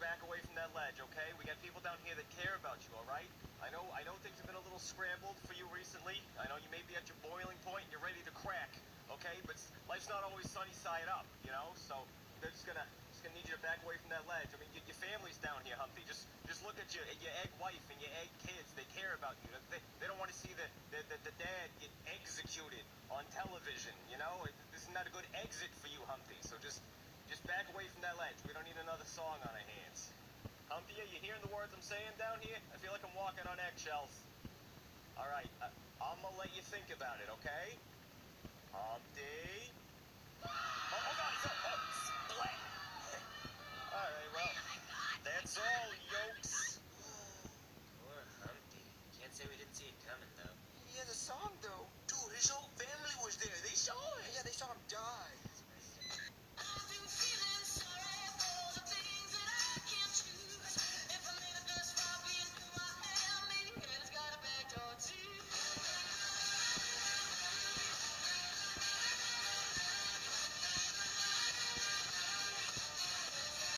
back away from that ledge, okay? We got people down here that care about you, all right? I know things have been a little scrambled for you recently. I know you may be at your boiling point and you're ready to crack, okay? But life's not always sunny side up, you know? So they're just gonna need you to back away from that ledge. I mean, your family's down here, Humpty. Just look at your egg wife and your egg kids. They care about you. They don't want to see the dad get executed on television, you know? This is not a good exit for you, Humpty. So just back away from that ledge. We don't need another song on our hands. Humpty, are you hearing the words I'm saying down here? I feel like I'm walking on eggshells. All right, I'm gonna let you think about it, okay? Humpty?